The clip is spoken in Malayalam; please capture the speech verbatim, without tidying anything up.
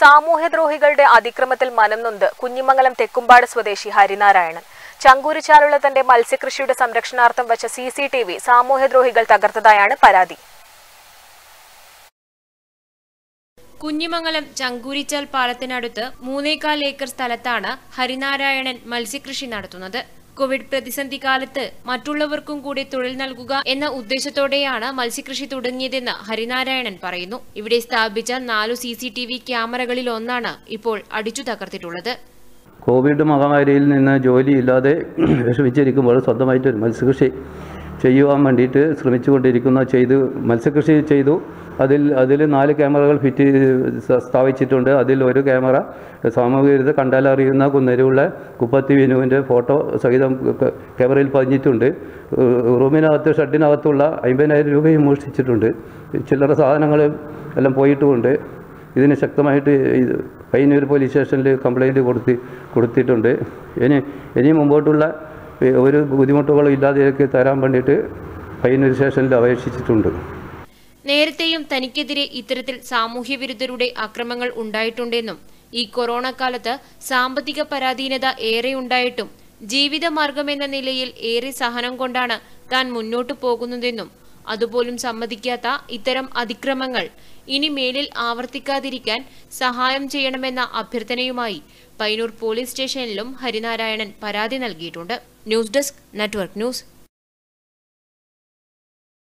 സാമൂഹ്യദ്രോഹികളുടെ അതിക്രമത്തിൽ മനംനൊന്ത് കുഞ്ഞിമംഗലം തെക്കുംപാട് സ്വദേശി ഹരിനാരായണൻ. ചങ്കൂരിച്ചാലുള്ള തന്റെ മത്സ്യകൃഷിയുടെ സംരക്ഷണാർത്ഥം വച്ച സി സി ടി വി സാമൂഹ്യദ്രോഹികൾ തകർത്തതായാണ് പരാതി. കുഞ്ഞിമംഗലം ചങ്കൂരിച്ചാൽ പാലത്തിനടുത്ത് മൂന്നേകാൽ ഏക്കർ സ്ഥലത്താണ് ഹരിനാരായണൻ മത്സ്യകൃഷി നടത്തുന്നത്. കോവിഡ് പ്രതിസന്ധി കാലത്ത് മറ്റുള്ളവർക്കും കൂടി തൊഴിൽ നൽകുക എന്ന ഉദ്ദേശത്തോടെയാണ് മത്സ്യകൃഷി തുടങ്ങിയതെന്ന് ഹരിനാരായണൻ പറയുന്നു. ഇവിടെ സ്ഥാപിച്ച നാലു സി സി ടി വി ക്യാമറകളിൽ ഒന്നാണ് ഇപ്പോൾ അടിച്ചു തകർത്തിട്ടുള്ളത്. കോവിഡ് മഹാമാരിയിൽ നിന്ന് ജോലിയില്ലാതെ വിഷമിച്ചിരിക്കുമ്പോൾ സ്വന്തമായിട്ട് ഒരു മത്സ്യകൃഷി ചെയ്യുവാൻ വേണ്ടിയിട്ട് ശ്രമിച്ചുകൊണ്ടിരിക്കുന്ന ചെയ്തു മത്സ്യകൃഷി ചെയ്തു. അതിൽ അതിൽ നാല് ക്യാമറകൾ ഫിറ്റ് സ്ഥാപിച്ചിട്ടുണ്ട്. അതിൽ ഒരു ക്യാമറ സാമൂഹിക കണ്ടാലറിയുന്ന കുന്നരുള്ള കുപ്പത്തി വിനുവിൻ്റെ ഫോട്ടോ സഹിതം ക്യാമറയിൽ പതിഞ്ഞിട്ടുണ്ട്. റൂമിനകത്ത് ഷെഡിനകത്തുള്ള അമ്പതിനായിരം രൂപയും മോഷ്ടിച്ചിട്ടുണ്ട്. ചില്ലറ സാധനങ്ങൾ എല്ലാം പോയിട്ടുമുണ്ട്. ഇതിന് ശക്തമായിട്ട് പയ്യന്നൂർ പോലീസ് സ്റ്റേഷനിൽ കംപ്ലൈൻറ്റ് കൊടുത്തി കൊടുത്തിട്ടുണ്ട്. ഇനി ഇനി മുമ്പോട്ടുള്ള ഒരു ബുദ്ധിമുട്ടുകളും ഇല്ലാതെയൊക്കെ തരാൻ വേണ്ടിയിട്ട് പയ്യന്നൂർ സ്റ്റേഷനിൽ അപേക്ഷിച്ചിട്ടുണ്ട്. നേരത്തെയും തനിക്കെതിരെ ഇത്തരത്തിൽ സാമൂഹ്യ വിരുദ്ധരുടെ അക്രമങ്ങൾ ഉണ്ടായിട്ടുണ്ടെന്നും ഈ കൊറോണ കാലത്ത് സാമ്പത്തിക പരാധീനത ഏറെ ഉണ്ടായിട്ടും ജീവിതമാർഗമെന്ന നിലയിൽ ഏറെ സഹനം കൊണ്ടാണ് താൻ മുന്നോട്ടു പോകുന്നതെന്നും അതുപോലും സമ്മതിക്കാത്ത ഇത്തരം അതിക്രമങ്ങൾ ഇനി മേലിൽ ആവർത്തിക്കാതിരിക്കാൻ സഹായം ചെയ്യണമെന്ന അഭ്യർത്ഥനയുമായി പയ്യന്നൂർ പോലീസ് സ്റ്റേഷനിലും ഹരിനാരായണൻ പരാതി നൽകിയിട്ടുണ്ട്. News desk network news.